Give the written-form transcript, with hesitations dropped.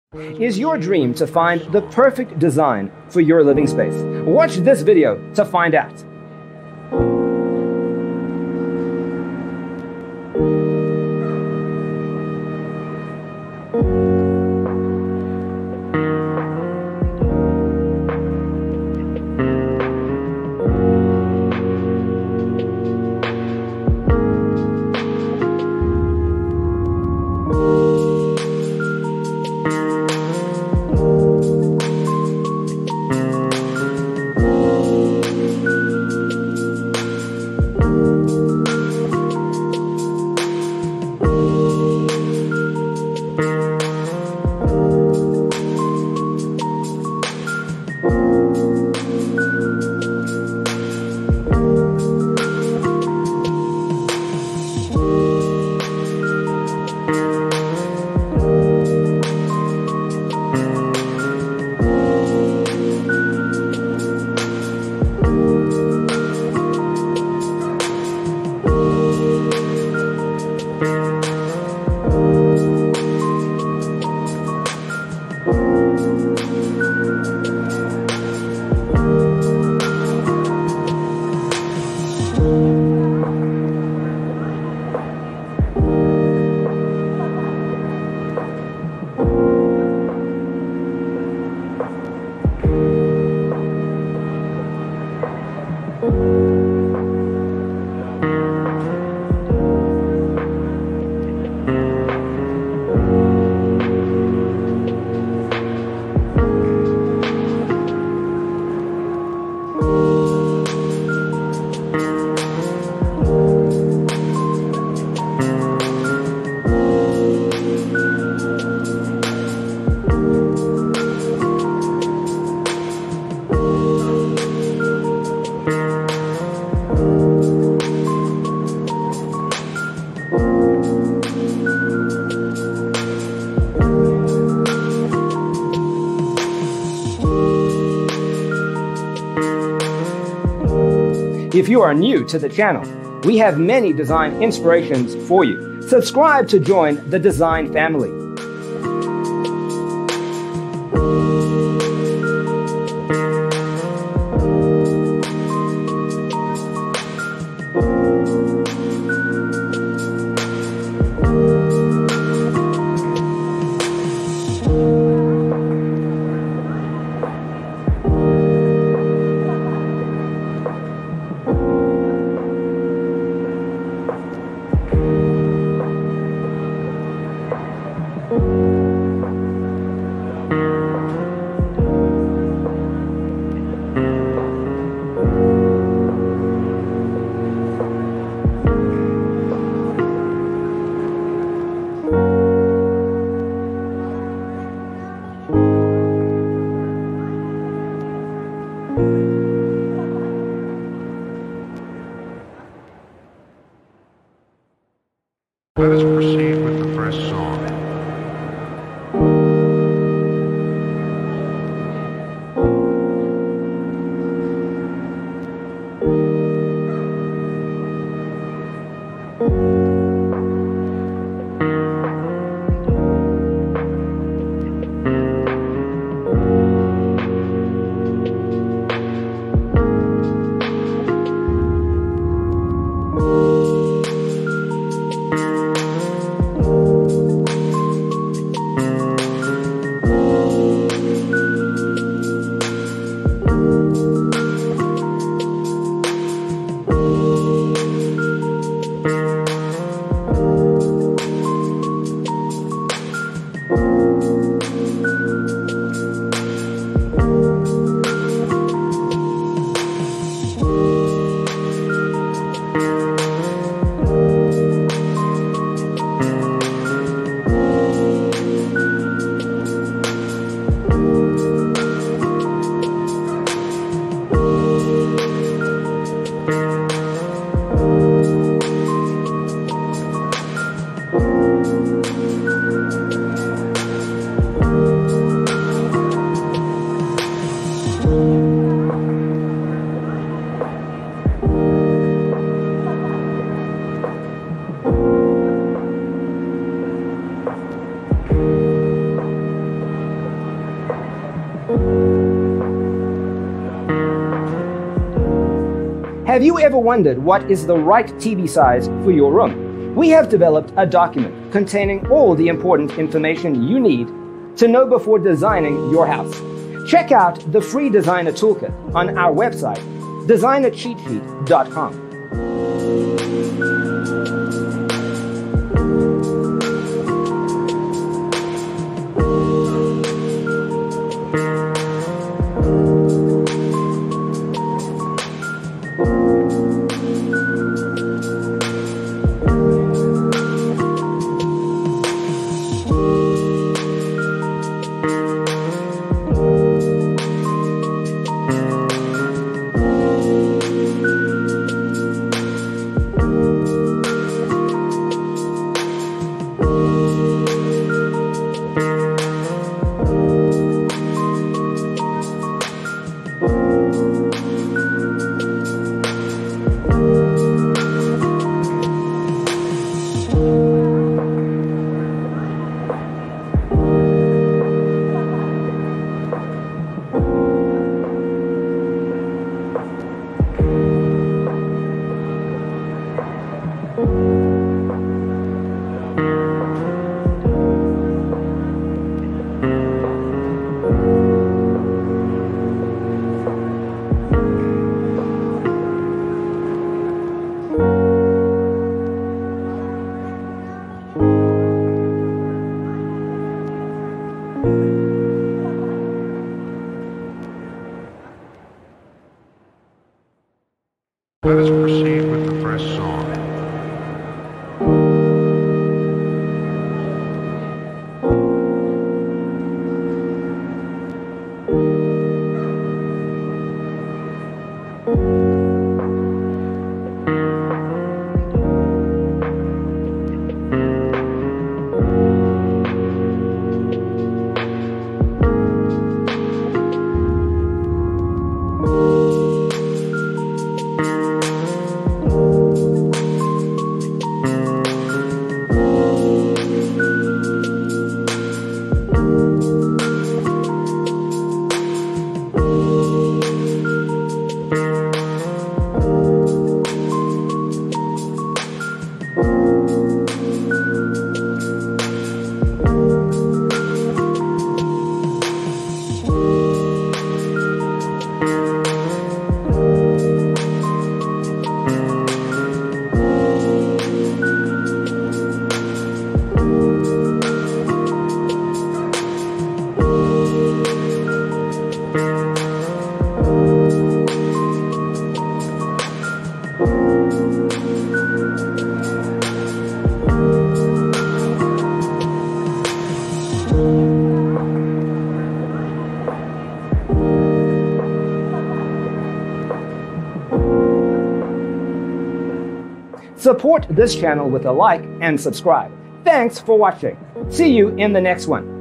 Is your dream to find the perfect design for your living space? Watch this video to find out. If you are new to the channel, we have many design inspirations for you. Subscribe to join the design family. Have you ever wondered what is the right TV size for your room? We have developed a document containing all the important information you need to know before designing your house. Check out the free designer toolkit on our website, designercheatsheet.com. Let us proceed with the first song. Support this channel with a like and subscribe. Thanks for watching. See you in the next one.